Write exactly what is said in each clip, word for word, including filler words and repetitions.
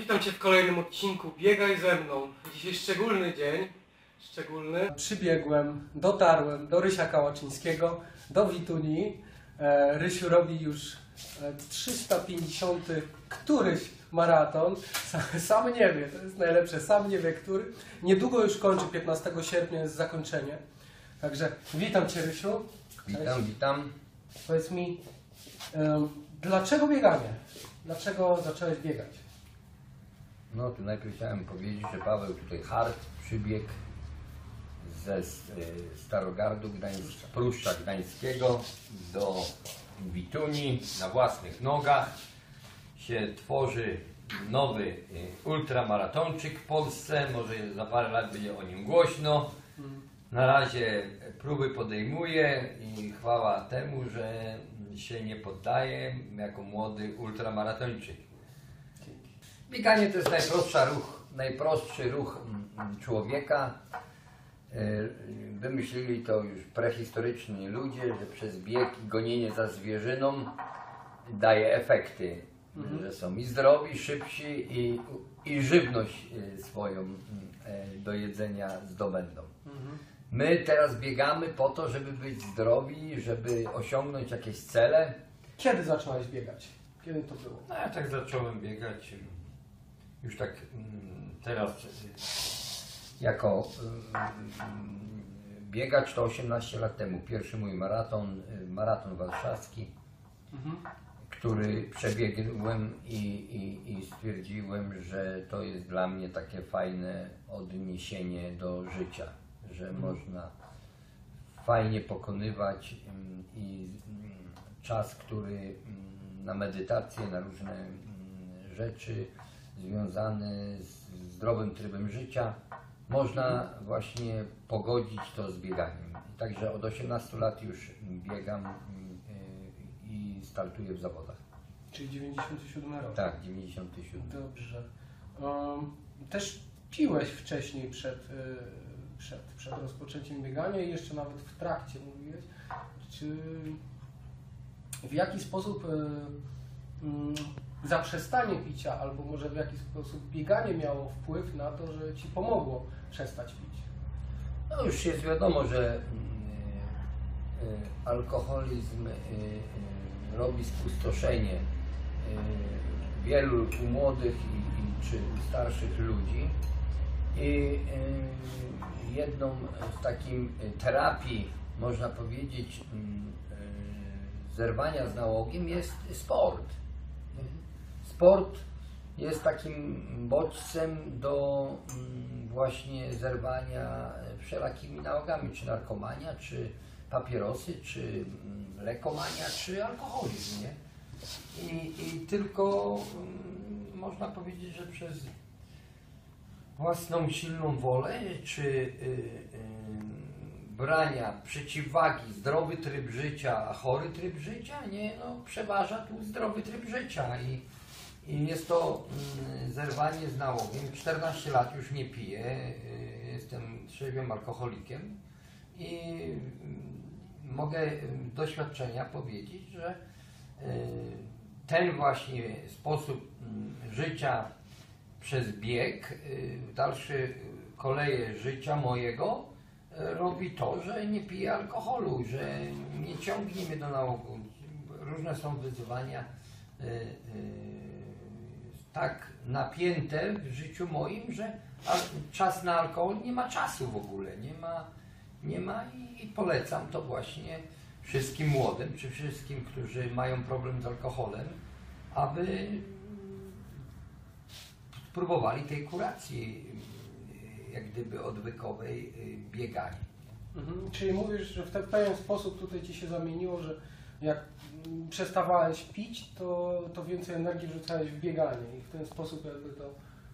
Witam Cię w kolejnym odcinku Biegaj ze mną. Dzisiaj szczególny dzień, szczególny. Przybiegłem, dotarłem do Rysia Kałaczyńskiego, do Witunii. E, Rysiu robi już trzysta pięćdziesiąty któryś maraton. Sam, sam nie wie, to jest najlepsze, sam nie wie który. Niedługo już kończy, piętnastego sierpnia jest zakończenie. Także witam Cię, Rysiu. Witam, Cześć. witam. Powiedz mi, um, dlaczego bieganie? Dlaczego zacząłeś biegać? No to najpierw chciałem powiedzieć, że Paweł tutaj hard przybiegł ze Starogardu Gdańskiego, Pruszcza Gdańskiego do Witunii na własnych nogach. Się tworzy nowy ultramaratończyk w Polsce, może za parę lat będzie o nim głośno. Na razie próby podejmuje i chwała temu, że się nie poddaje jako młody ultramaratończyk. Bieganie to jest najprostszy ruch, najprostszy ruch człowieka. Wymyślili to już prehistoryczni ludzie, że przez bieg i gonienie za zwierzyną daje efekty, mhm. że są i zdrowi, szybsi i, i żywność swoją do jedzenia zdobędą. Mhm. My teraz biegamy po to, żeby być zdrowi, żeby osiągnąć jakieś cele. Kiedy zacząłeś biegać? Kiedy to było? No ja tak zacząłem biegać już tak teraz jako biegacz to osiemnaście lat temu. Pierwszy mój maraton, maraton warszawski, mhm. który przebiegłem i, i, i stwierdziłem, że to jest dla mnie takie fajne odniesienie do życia, że mhm. można fajnie pokonywać i czas, który na medytację, na różne rzeczy związane z zdrowym trybem życia można właśnie pogodzić to z bieganiem. Także od osiemnastu lat już biegam i startuję w zawodach. Czyli dziewięćdziesiąty siódmy rok? Tak, dziewięćdziesiąty siódmy. Dobrze. Um, też piłeś wcześniej przed, przed, przed rozpoczęciem biegania i jeszcze nawet w trakcie mówiłeś. Czy w jaki sposób um, zaprzestanie picia, albo może w jaki sposób bieganie miało wpływ na to, że Ci pomogło przestać pić? No już jest wiadomo, że y, y, alkoholizm y, y, robi spustoszenie y, wielu u młodych i, i, czy u starszych ludzi. I y, jedną z takim terapii, można powiedzieć, y, y, zerwania z nałogiem jest sport. Sport jest takim bodźcem do właśnie zerwania wszelakimi nałogami, czy narkomania, czy papierosy, czy lekomania, czy alkoholizm, nie? I, i tylko można powiedzieć, że przez własną silną wolę, czy y, y, brania przeciwwagi, zdrowy tryb życia, a chory tryb życia, nie? No, przeważa tu zdrowy tryb życia. I, I jest to mm, zerwanie z nałogiem. czternaście lat już nie piję, y, jestem trzeźwym alkoholikiem i y, mogę y, doświadczenia powiedzieć, że y, ten właśnie sposób y, życia przez bieg, y, dalsze koleje życia mojego y, robi to, że nie piję alkoholu, że nie ciągnie mnie do nałogu. Różne są wyzwania y, y, tak napięte w życiu moim, że czas na alkohol nie ma czasu w ogóle, nie ma, nie ma i, i polecam to właśnie wszystkim młodym, czy wszystkim, którzy mają problem z alkoholem, aby spróbowali tej kuracji, jak gdyby odwykowej, biegania. Mhm. Czyli mówisz, że w ten pewien sposób tutaj Ci się zamieniło, że jak przestawałeś pić, to, to więcej energii wrzucałeś w bieganie i w ten sposób jakby to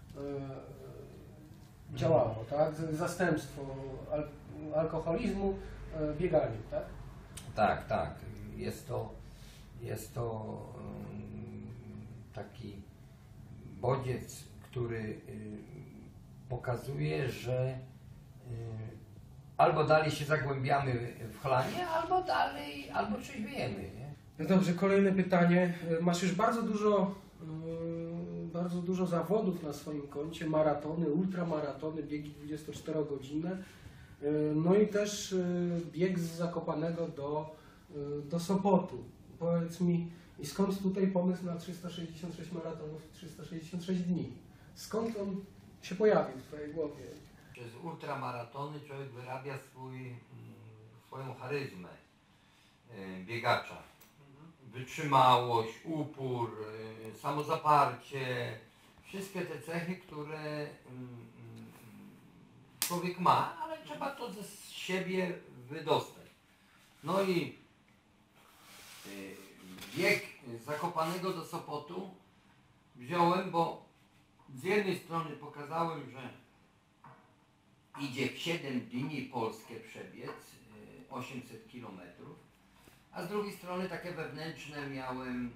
e, działało, tak? Zastępstwo al alkoholizmu e, bieganiem, tak? Tak, tak. Jest to, jest to um, taki bodziec, który y, pokazuje, że y, albo dalej się zagłębiamy w chlanie, albo dalej, albo trzeźwiejemy, nie? No dobrze, kolejne pytanie. Masz już bardzo dużo, bardzo dużo zawodów na swoim koncie, maratony, ultramaratony, biegi dwudziestoczterogodzinne. Y, No i też y, bieg z Zakopanego do, y, do Sopotu. Powiedz mi, i skąd tutaj pomysł na trzysta sześćdziesiąt sześć maratonów w trzysta sześćdziesiąt sześć dni? Skąd on się pojawił w Twojej głowie? Przez ultramaratony człowiek wyrabia swój, mm, swoją charyzmę y, biegacza. Wytrzymałość, upór, y, samozaparcie, wszystkie te cechy, które mm, mm, człowiek ma, ale trzeba to ze siebie wydostać. No i y, bieg z Zakopanego do Sopotu wziąłem, bo z jednej strony pokazałem, że idzie w siedem dni Polskę przebiec, y, osiemset kilometrów, a z drugiej strony takie wewnętrzne miałem mm,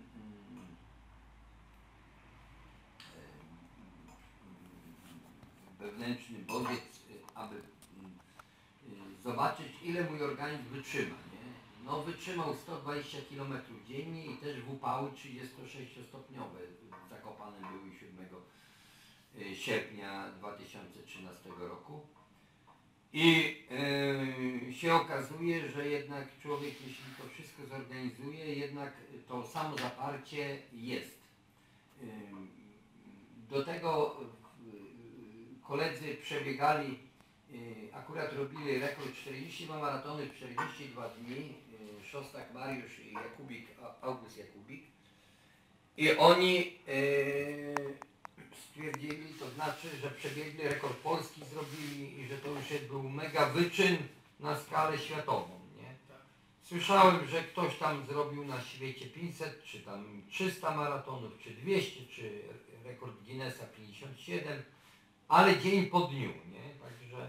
y, wewnętrzny bodziec, y, aby y, y, zobaczyć, ile mój organizm wytrzyma. Nie? No wytrzymał sto dwadzieścia kilometrów dziennie i też w upały trzydziestosześciostopniowe w Zakopanem były siódmego sierpnia dwa tysiące trzynastego roku. I yy, się okazuje, że jednak człowiek, jeśli to wszystko zorganizuje, jednak to samo zaparcie jest. Yy, do tego yy, koledzy przebiegali, yy, akurat robili rekord czterdzieści dwa maratony w czterdzieści dwa dni, yy, Szostak Mariusz i Jakubik, August Jakubik. I oni yy, stwierdzili, to znaczy, że przebiegli rekord Polski, zrobili i że to już był mega wyczyn na skalę światową, nie? Słyszałem, że ktoś tam zrobił na świecie pięćset, czy tam trzysta maratonów, czy dwieście, czy rekord Guinnessa pięćdziesiąt siedem, ale dzień po dniu, nie? Także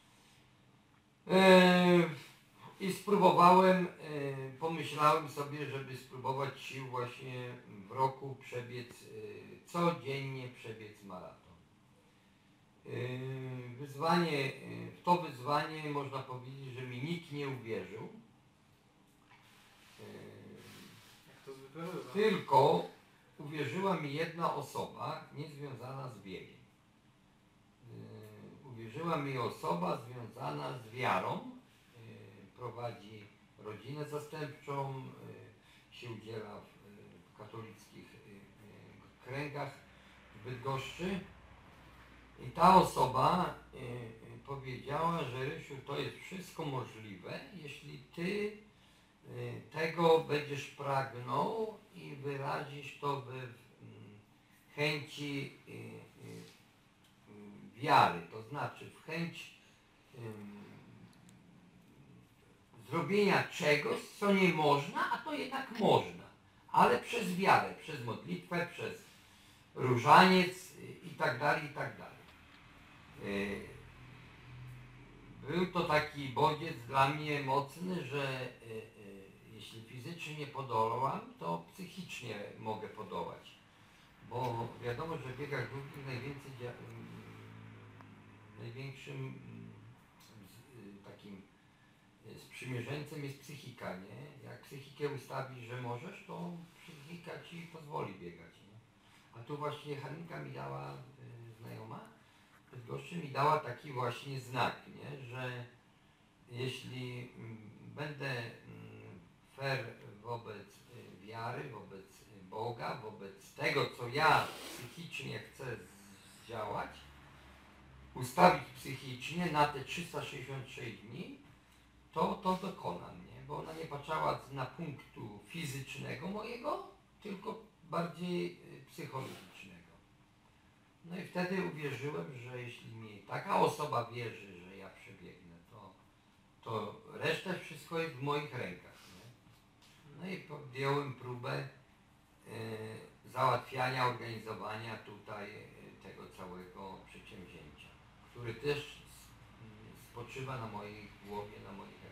yy, i spróbowałem, yy, pomyślałem sobie, żeby spróbować sił właśnie w roku przebiec, yy, codziennie przebiec maraton. Yy, wyzwanie, yy, w to wyzwanie można powiedzieć, że mi nikt nie uwierzył. Yy, Jak to zwykle bywa. tylko uwierzyła mi jedna osoba niezwiązana z biegiem. Yy, uwierzyła mi osoba związana z wiarą. Prowadzi rodzinę zastępczą, y, się udziela w, y, w katolickich y, y, kręgach w Bydgoszczy. I ta osoba y, y, powiedziała, że Rysiu, to jest wszystko możliwe, jeśli ty y, tego będziesz pragnął i wyrazisz to w y, chęci y, y, y, wiary, to znaczy w chęć y, zrobienia czegoś, co nie można, a to jednak można. Ale przez wiarę, przez modlitwę, przez różaniec i tak dalej, i tak dalej. Był to taki bodziec dla mnie mocny, że jeśli fizycznie nie podołam, to psychicznie mogę podołać. Bo wiadomo, że w biegach długich najwięcej, największym takim sprzymierzeńcem jest psychika, nie? Jak psychikę ustawisz, że możesz, to psychika ci pozwoli biegać, nie? A tu właśnie Halinka mi dała, y, znajoma, w Bydgoszczy mi dała taki właśnie znak, nie? Że jeśli y, będę y, fair wobec y, wiary, wobec y, Boga, wobec tego, co ja psychicznie chcę zdziałać, ustawić psychicznie na te trzysta sześćdziesiąt sześć dni, to to dokonam, nie? Bo ona nie patrzała na punktu fizycznego mojego, tylko bardziej psychologicznego. No i wtedy uwierzyłem, że jeśli mi taka osoba wierzy, że ja przebiegnę, to, to reszta wszystko jest w moich rękach, nie? No i podjąłem próbę e, załatwiania, organizowania tutaj tego całego przedsięwzięcia, który też spoczywa na mojej głowie, na moich rękach.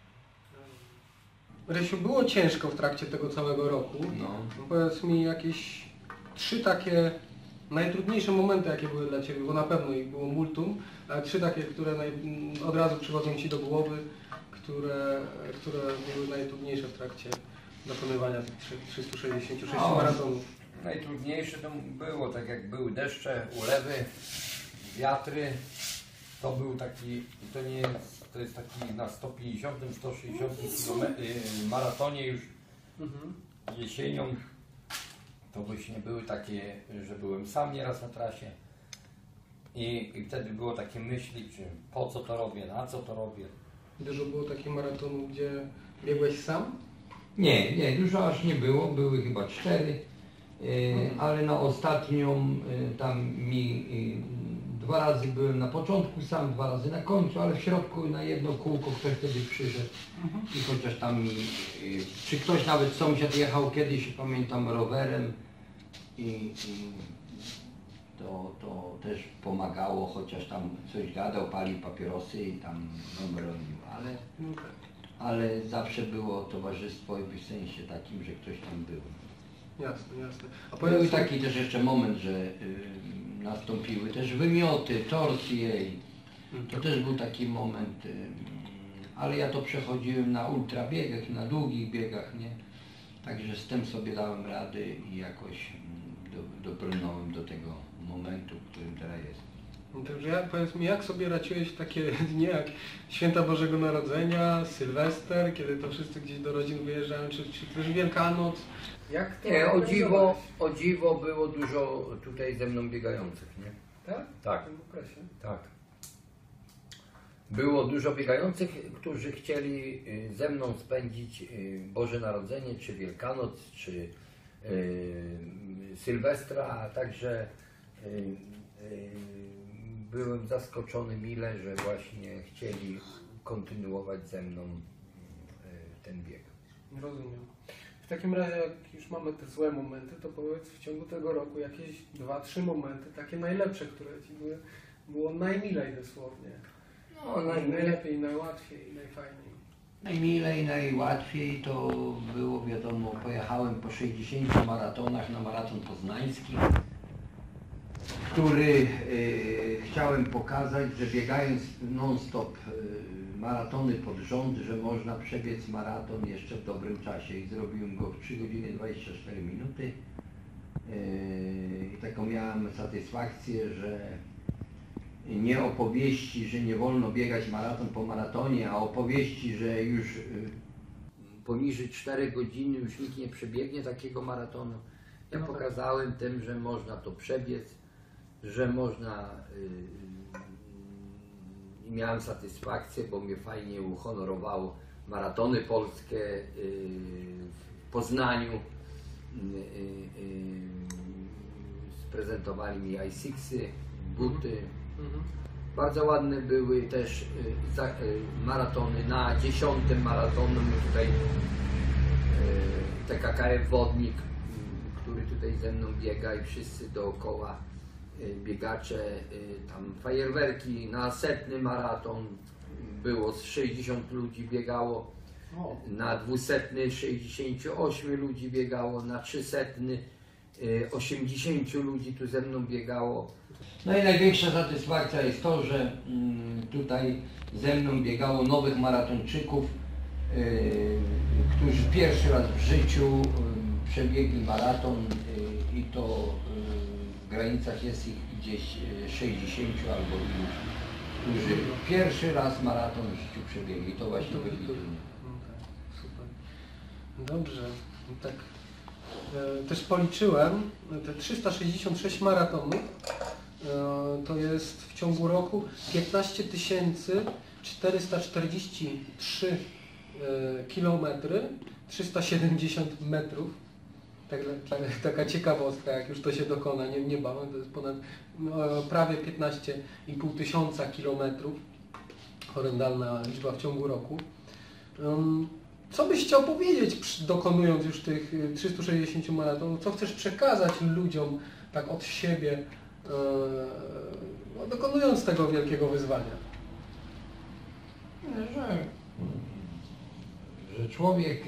Rysiu, było ciężko w trakcie tego całego roku. No. Powiedz mi jakieś trzy takie najtrudniejsze momenty, jakie były dla Ciebie, bo na pewno ich było multum, ale trzy takie, które naj, od razu przychodzą Ci do głowy, które, które były najtrudniejsze w trakcie dokonywania tych trzystu sześćdziesięciu sześciu No. maratonów. Najtrudniejsze to było, tak jak były deszcze, ulewy, wiatry. To był taki, to nie jest, to jest taki na sto pięćdziesiątym, sto sześćdziesiątym kilometrze maratonie już Mhm. jesienią. To właśnie były takie, że byłem sam nieraz na trasie. I, I wtedy było takie myśli, czy po co to robię, na co to robię. Dużo było takich maratonów, gdzie biegłeś sam? Nie, nie, dużo aż nie było, były chyba cztery, e, ale na ostatnią e, tam mi e, dwa razy byłem na początku sam, dwa razy na końcu, ale w środku na jedno kółko ktoś wtedy przyszedł i chociaż tam mi, e, czy ktoś nawet sąsiad jechał kiedyś, pamiętam, rowerem i, i to, to też pomagało, chociaż tam coś gadał, palił papierosy i tam no, bronił, ale Okay. ale zawsze było towarzystwo w sensie takim, że ktoś tam był. Jasne, jasne. A Był powiedz, taki też jeszcze moment, że y, nastąpiły też wymioty, torsje i to też był taki moment, y, ale ja to przechodziłem na ultrabiegach, na długich biegach, nie? Także z tym sobie dałem rady i jakoś do, dobrnąłem do tego momentu, w którym teraz jest. No Także ja, powiedz mi, jak sobie radziłeś w takie dni jak Święta Bożego Narodzenia, Sylwester, kiedy to wszyscy gdzieś do rodzin wyjeżdżają, czy, czy też Wielkanoc? Jak to Nie, o dziwo, organizowałeś? o dziwo było dużo tutaj ze mną biegających, nie? Tak? Tak. W tym okresie. Tak. Było dużo biegających, którzy chcieli y, ze mną spędzić y, Boże Narodzenie, czy Wielkanoc, czy y, Sylwestra, a także y, y, byłem zaskoczony mile, że właśnie chcieli kontynuować ze mną y, ten bieg. Rozumiem. W takim razie, jak już mamy te złe momenty, to powiedz w ciągu tego roku jakieś dwa, trzy momenty, takie najlepsze, które Ci były, było najmilej dosłownie. No, naj, Najlepiej, najłatwiej, najfajniej. najmilej, najłatwiej to było, wiadomo, pojechałem po sześćdziesięciu maratonach na maraton poznański, który y, chciałem pokazać, że biegając non-stop y, maratony pod rząd, że można przebiec maraton jeszcze w dobrym czasie i zrobiłem go w trzy godziny dwadzieścia cztery minuty y, i taką miałem satysfakcję, że nie opowieści, że nie wolno biegać maraton po maratonie, a opowieści, że już y, poniżej czterech godzin już nikt nie przebiegnie takiego maratonu. Ja No tak. pokazałem tym, że można to przebiec, że można i yy, miałem satysfakcję, bo mnie fajnie uhonorowało maratony polskie yy, w Poznaniu. Yy, yy, sprezentowali mi i sześć, buty. Mhm. Bardzo ładne były też y, za, y, maratony. Na dziesiątym maratonie tutaj y, T K K F Wodnik, y, który tutaj ze mną biega i wszyscy dookoła y, biegacze, y, tam fajerwerki. Na setny maraton było z sześćdziesiąt ludzi biegało, O. na dwusetny sześćdziesiąt osiem ludzi biegało, na trzysetny y, osiemdziesiąt ludzi tu ze mną biegało. No i największa satysfakcja jest to, że mm, tutaj ze mną biegało nowych maratończyków, yy, którzy pierwszy raz w życiu yy, przebiegli maraton yy, i to yy, w granicach jest ich gdzieś yy, sześćdziesięciu albo iluś, którzy pierwszy raz maraton w życiu przebiegli. To właśnie byli Okay, super. Dobrze. No tak. E, też policzyłem te trzysta sześćdziesiąt sześć maratonów. E, to jest w ciągu roku piętnaście tysięcy czterysta czterdzieści trzy e, kilometry, trzysta siedemdziesiąt metrów. Tak, tak, taka ciekawostka, jak już to się dokona, nie, niebawem, to jest ponad no, prawie piętnaście i pół tysiąca kilometrów. Horrendalna liczba w ciągu roku. Um, co byś chciał powiedzieć, przy, dokonując już tych trzystu sześćdziesięciu maratonów? Co chcesz przekazać ludziom tak od siebie, e, no, dokonując tego wielkiego wyzwania? Że, że człowiek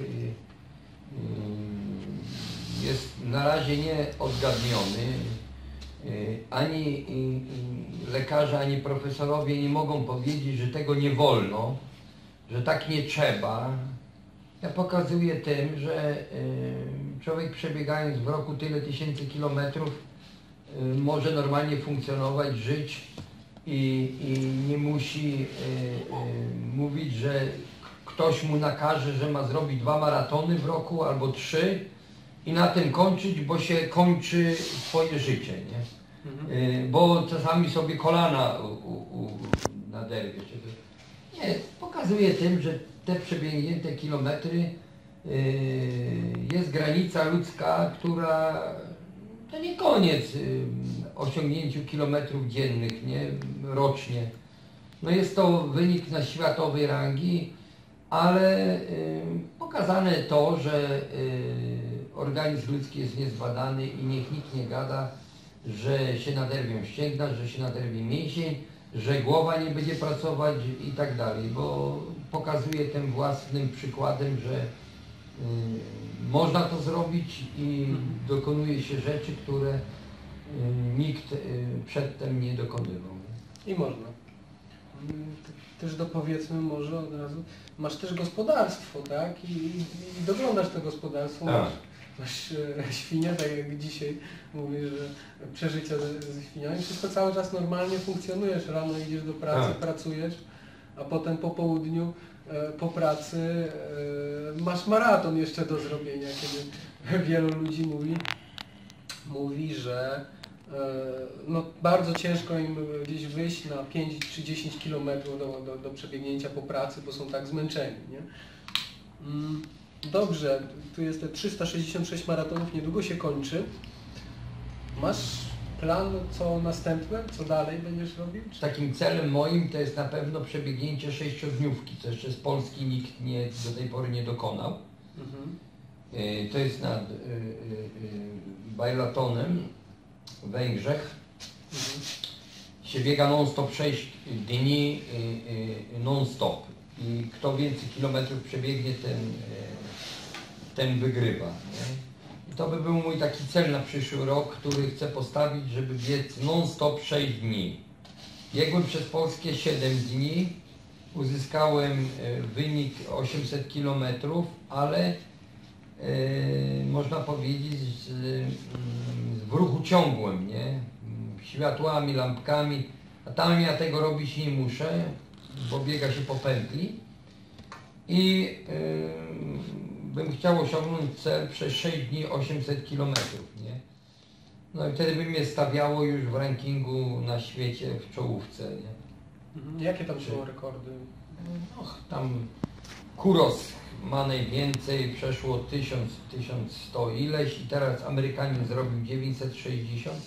jest na razie nieodgadniony. Ani lekarze, ani profesorowie nie mogą powiedzieć, że tego nie wolno, że tak nie trzeba. Ja pokazuję tym, że człowiek przebiegając w roku tyle tysięcy kilometrów y, może normalnie funkcjonować, żyć i, i nie musi y, y, mówić, że ktoś mu nakaże, że ma zrobić dwa maratony w roku albo trzy i na tym kończyć, bo się kończy swoje życie, nie? Mhm. Y, bo czasami sobie kolana u, u, naderwie. Nie, pokazuje tym, że te przebiegnięte kilometry yy, jest granica ludzka, która to nie koniec yy, osiągnięciu kilometrów dziennych, nie, rocznie. No jest to wynik na światowej rangi, ale yy, pokazane to, że yy, organizm ludzki jest niezbadany i niech nikt nie gada, że się naderwią ścięgna, że się naderwie mięsień, że głowa nie będzie pracować i tak dalej, bo pokazuje tym własnym przykładem, że y, można to zrobić i dokonuje się rzeczy, które y, nikt y, przedtem nie dokonywał. I można. Też dopowiedzmy może od razu, masz też gospodarstwo, tak? I, i, i doglądasz to gospodarstwo, tak. masz, masz e, świnie, tak jak dzisiaj mówisz, że przeżycia ze, ze świniami, wszystko cały czas normalnie funkcjonujesz, rano idziesz do pracy, tak. pracujesz, a potem po południu e, po pracy e, masz maraton jeszcze do zrobienia, kiedy wielu ludzi mówi, mówi, że no, bardzo ciężko im gdzieś wyjść na pięć czy dziesięć kilometrów do, do, do przebiegnięcia po pracy, bo są tak zmęczeni. Nie? Dobrze, tu jest te trzysta sześćdziesiąt sześć maratonów, niedługo się kończy. Masz plan, co następne, co dalej będziesz robił? Czy... Takim celem moim to jest na pewno przebiegnięcie sześciodniówki, co jeszcze z Polski nikt nie, do tej pory nie dokonał. Mhm. To jest nad y, y, y, Bajlatonem. W Węgrzech mhm. się biega non-stop sześć dni y, y, non-stop i kto więcej kilometrów przebiegnie, ten, y, ten wygrywa. Nie? I to by był mój taki cel na przyszły rok, który chcę postawić, żeby biec non-stop sześć dni. Biegłem przez Polskę siedem dni, uzyskałem y, wynik osiemset kilometrów, ale y, można powiedzieć, że y, w ruchu ciągłym, nie? Światłami, lampkami, a tam ja tego robić nie muszę, bo biega się po pętli i yy, bym chciał osiągnąć cel przez sześć dni osiemset kilometrów, nie? No i wtedy by mnie stawiało już w rankingu na świecie w czołówce, nie? Mhm. Jakie tam są rekordy? Och, tam Kuros ma najwięcej, przeszło tysiąc, tysiąc sto ileś i teraz Amerykanin zrobił dziewięćset sześćdziesiąt,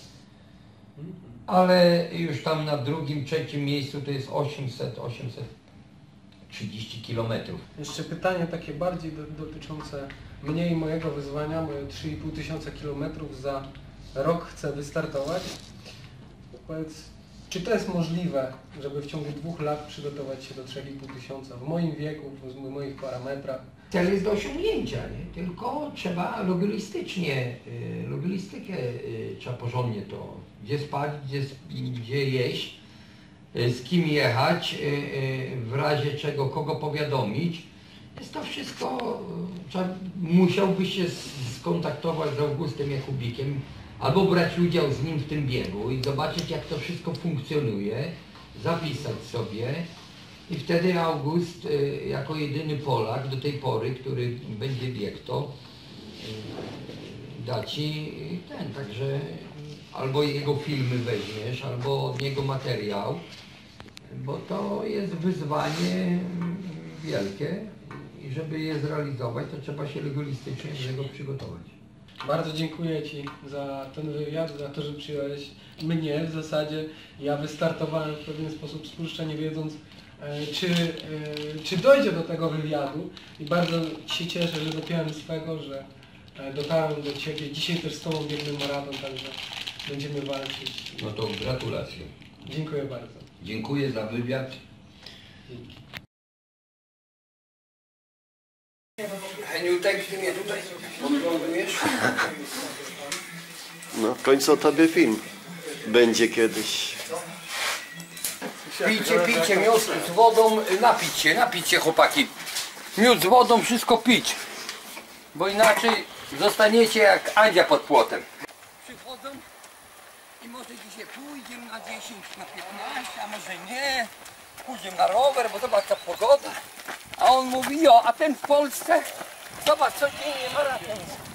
ale już tam na drugim, trzecim miejscu to jest osiemset, osiemset trzydzieści kilometrów. Jeszcze pytanie takie bardziej do, dotyczące mnie i mojego wyzwania, moje trzy i pół tysiąca kilometrów za rok chcę wystartować. Powiedz, czy to jest możliwe, żeby w ciągu dwóch lat przygotować się do trzech i pół tysiąca w moim wieku, w moich parametrach? Cel jest do osiągnięcia, nie? Tylko trzeba logistycznie, logistykę trzeba porządnie to, gdzie spać, gdzie, gdzie jeść, z kim jechać, w razie czego kogo powiadomić. Jest to wszystko, trzeba, musiałbyś się skontaktować z Augustem Jakubikiem, albo brać udział z nim w tym biegu i zobaczyć, jak to wszystko funkcjonuje, zapisać sobie i wtedy August y, jako jedyny Polak do tej pory, który będzie biegł to, y, da Ci ten, także albo jego filmy weźmiesz, albo od niego materiał, bo to jest wyzwanie wielkie i żeby je zrealizować, to trzeba się logistycznie do tego przygotować. Bardzo dziękuję Ci za ten wywiad, za to, że przyjąłeś mnie w zasadzie. Ja wystartowałem w pewien sposób z puszcza, nie wiedząc, e, czy, e, czy dojdzie do tego wywiadu. I bardzo się cieszę, że dopiąłem swego, że e, dotarłem do Ciebie. Dzisiaj też z Tobą biegnę maraton, także będziemy walczyć. No to gratulacje. Dziękuję bardzo. Dziękuję za wywiad. Dzięki. Heniutek, ty mnie tutaj podglądujesz? No w końcu o tobie film będzie kiedyś. Pijcie, pijcie, miód z wodą, napić się, napić się chłopaki. Miód z wodą, wszystko pić. Bo inaczej Zostaniecie jak Andzia pod płotem. Przychodzą i może dzisiaj pójdziemy na dziesięć, na piętnaście, a może nie. Pójdziemy na rower, bo zobacz ta pogoda. A on mówi, jo, a ten w Polsce, zobacz, codziennie maraton.